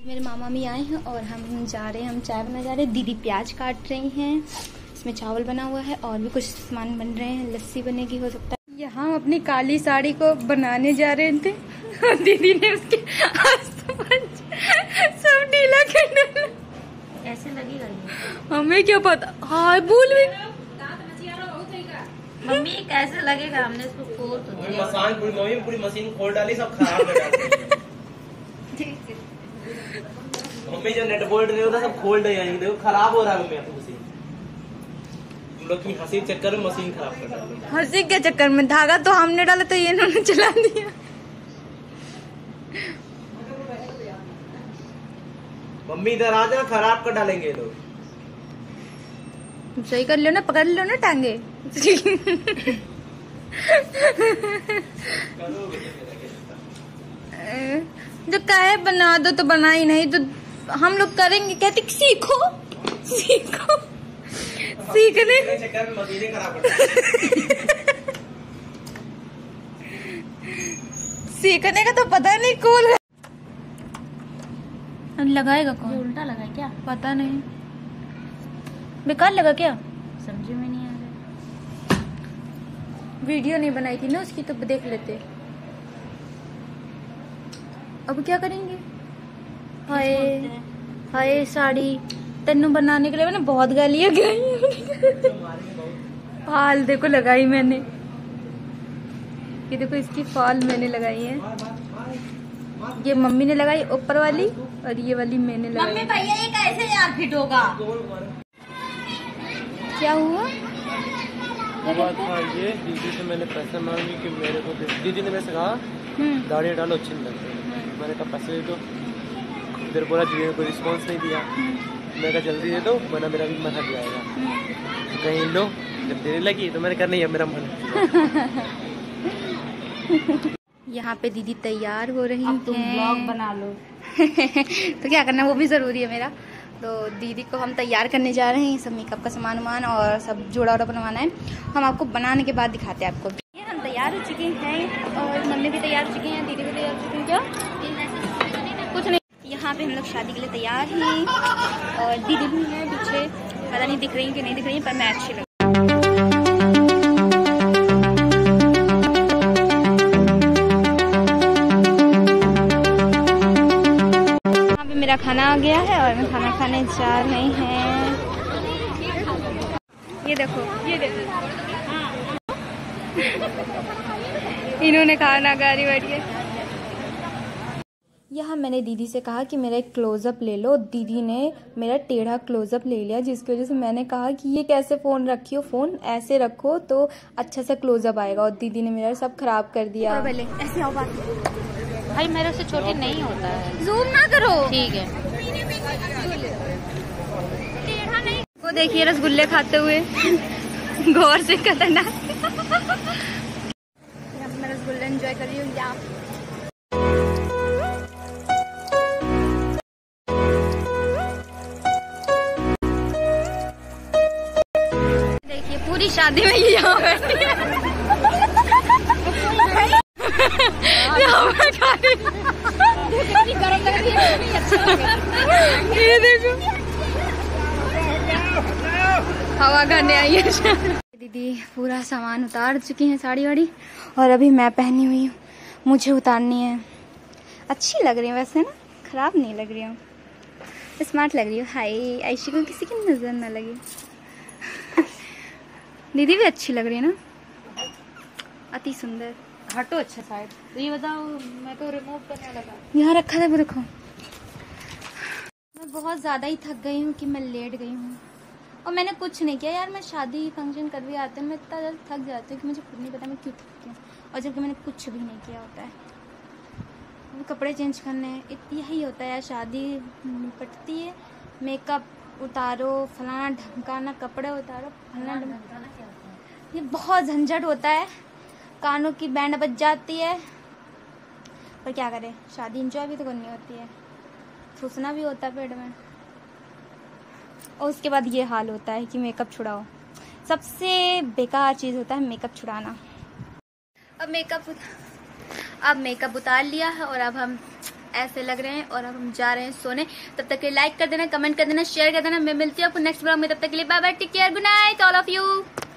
मेरे मामा भी आए हैं और हम जा रहे हैं, हम चाय बनाने जा रहे हैं। दीदी प्याज काट रही हैं, इसमें चावल बना हुआ है और भी कुछ सामान बन रहे हैं, लस्सी बनेगी हो सकता है। यहाँ हम अपनी काली साड़ी को बनाने जा रहे थे दीदी ने उसके सब ढीला कर डाला। कैसे लगेगा हमें क्या पता। हाँ भूल भी मम्मी कैसे लगेगा, हमने इसको खोल तो दिया। पूरी मशीन खोल डाली, सब खराब कर डाली। मम्मी जो नेट बोल्ट नहीं होता सब खोल दिया, देखो खराब हो रहा है मम्मी आपकी मशीन। तुम लोग की हंसी के चक्कर में मशीन खराब कर डाली। हंसी के चक्कर में धागा तो हमने डाला तो ये इन्होंने चला दिया। मम्मी इधर आ जा, खराब कर डालेंगे लोग। सही कर लो ना, पकड़ लो ना टांगे। जो कहे बना दो तो बना ही नहीं तो हम लोग करेंगे। कहते सीखो सीखो, सीखने चक्कर में मशीनें खराब कर डाली। सीखने का तो पता नहीं कौन लगाएगा, कौन उल्टा लगा क्या पता नहीं, बेकार लगा क्या समझ में नहीं आ रहा। वीडियो नहीं बनाई थी ना उसकी तो देख लेते। अब क्या करेंगे। हाय हाय साड़ी तेनू बनाने के लिए मैंने बहुत गालियां गई। फाल देखो लगाई मैंने, ये देखो इसकी फाल मैंने लगाई है। ये मम्मी ने लगाई ऊपर वाली और ये वाली मैंने लगाई। मम्मी भैया ये कैसे यार फिट होगा। क्या हुआ। ये दीदी से मैंने पैसे मांगी कि मेरे को दीदी ने वैसे कहा दाढ़ी डालो अच्छी नहीं लगती। मैंने कहा पैसे दे दो, इधर बोला दीदी ने कोई रिस्पॉन्स नहीं दिया। मैं कहा जल्दी दे दो वरना मेरा भी मन हट जाएगा। कहीं लो जब देने लगी तो मैंने कहा नहीं अब मेरा मन। यहाँ पे दीदी तैयार हो रही अब तुम हैं। ब्लॉग बना लो। तो क्या करना, वो भी जरूरी है मेरा। तो दीदी को हम तैयार करने जा रहे हैं, सब मेकअप का सामान वामान और सब जोड़ा वोड़ा बनवाना है। हम आपको बनाने के बाद दिखाते हैं आपको। ये हम तैयार हो चुके हैं और मम्मी भी तैयार हो चुकी हैं, दीदी भी तैयार हो चुकी हैं। क्या कुछ नहीं, यहाँ पे हम लोग शादी के लिए तैयार हैं और दीदी भी है पीछे, पता नहीं दिख रही कि नहीं दिख रही पर मैं अच्छी लग। मेरा खाना आ गया है और मैं खाना खाने जा रही हैं। ये देखो इन्होंने खाना गाड़ी बैठिए। यहाँ मैंने दीदी से कहा कि मेरा एक क्लोजअप ले लो। दीदी ने मेरा टेढ़ा क्लोजअप ले लिया, जिसकी वजह से मैंने कहा कि ये कैसे फ़ोन रखी हो, फ़ोन ऐसे रखो तो अच्छा सा क्लोजअप आएगा। और दीदी ने मेरा सब खराब कर दिया। पहले ऐसे आओ बात। भाई मेरे से छोटी नहीं होता है, जूम ना करो। ठीक है। वो देखिए रसगुल्ले खाते हुए गौर से खतरनाक। मैं रसगुल्ले एंजॉय कर रही हूँ। या देखिए पूरी शादी में ये यहाँ बैठी है। गरम लग रही है। ये देखो हवा खाने आई है। दीदी पूरा सामान उतार चुकी हैं, साड़ी वाड़ी, और अभी मैं पहनी हुई हूँ, मुझे उतारनी है। अच्छी लग रही है वैसे ना, खराब नहीं लग रही हूँ, स्मार्ट लग रही हूँ। हाय ऐशी को किसी की नजर ना लगे। दीदी भी अच्छी लग रही है ना, अति सुंदर। हटो अच्छा साइड। तो ये बताओ मैं तो रिमूव करने लगा। यहाँ रखा था वो, रखो। मैं बहुत ज़्यादा ही थक गई हूँ कि मैं लेट गई हूँ और मैंने कुछ नहीं किया यार। मैं शादी फंक्शन कर भी आते हैं, मैं इतना ज़्यादा थक जाती हूँ कि मुझे खुद नहीं पता मैं क्यों थकती हूँ, और जबकि मैंने कुछ भी नहीं किया होता है। कपड़े चेंज करने यही होता है यार, शादी निपटती है, मेकअप उतारो, फलाना ढमकाना, कपड़े उतारो, फलाना ढमकाना, ये बहुत झंझट होता है। कानों की बैंड बज जाती है, पर क्या करें, शादी इंजॉय भी तो करनी होती है, ठूसना भी होता है पेट में। और उसके बाद ये हाल होता है कि मेकअप छुड़ाओ। सबसे बेकार चीज़ होता है मेकअप छुड़ाना। अब मेकअप उतार लिया है और अब हम ऐसे लग रहे हैं और अब हम जा रहे हैं सोने। तब तक के लाइक कर देना, कमेंट कर देना, शेयर कर देना। मैं मिलती हूँ आपको नेक्स्ट ब्लॉग में। तब तक के लिए bye bye, take care, good night all of you.